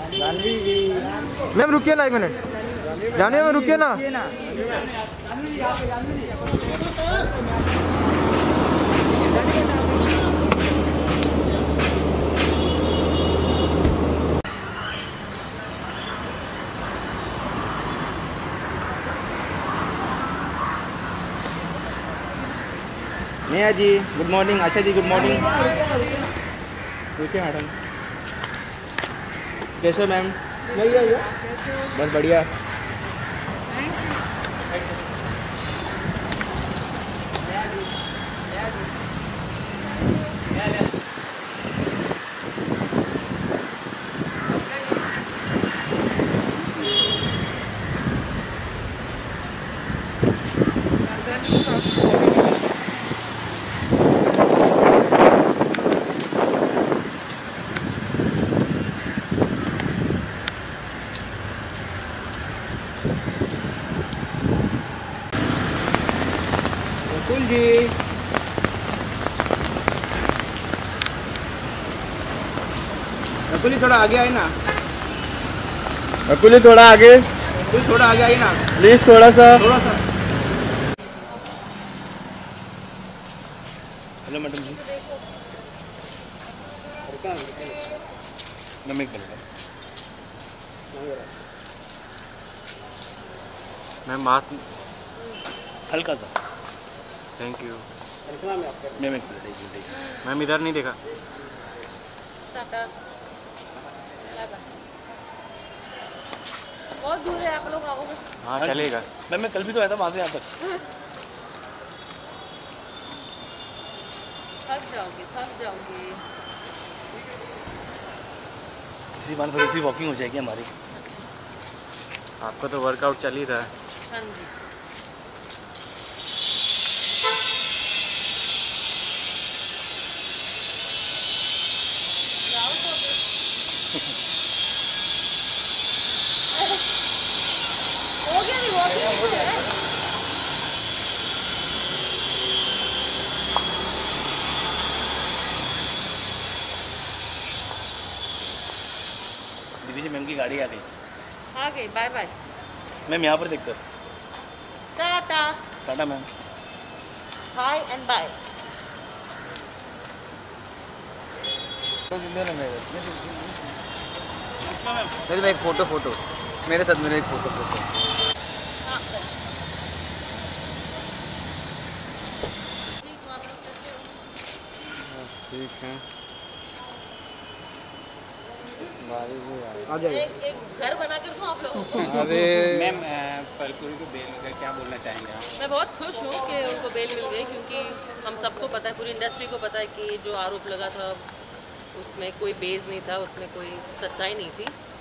Ma'am रुकिए ना 1 minute, जानिए मैम रुकिए ना। Neha ji good morning, Asha ji good morning. पूछिए मैडम, कैसे हो मैम? बस बढ़िया। रकुल जी, रकुल जी थोड़ा आगे आए ना। रकुल जी थोड़ा आगे, थोड़ा आगे आइए ना प्लीज, थोड़ा सा। Hello madam ji. नमक बनेगा मैम मास्क हल्का सा। थैंक यू मैम मैम, इधर नहीं देखा। बहुत दूर है आप लोग आओगे। हाँ चलेगा। मैम मैं कल भी तो आया था वहाँ से यहाँ तक। थक जाओगे। इसी बार थोड़ी सी वॉकिंग हो जाएगी हमारी। आपका तो वर्कआउट चल ही रहा है। हाँ जी। हो गया नहीं वॉकिंग है। दिव्या मैम की गाड़ी आ गई। आ गई, बाय बाय। मैम यहाँ पर देखकर tata. Tata ma'am. Hi and bye. मेरे में एक फोटो मेरे साथ, मेरे एक फोटो। ठीक है, आ जाइए। एक घर बना कर दूँ आप लोगों को। अरे मैम परपुरी को बेल का क्या बोलना चाहेंगे आप? मैं बहुत खुश हूँ कि उनको बेल मिल गई, क्योंकि हम सबको पता है, पूरी इंडस्ट्री को पता है कि जो आरोप लगा था उसमें कोई बेस नहीं था, उसमें कोई सच्चाई नहीं थी।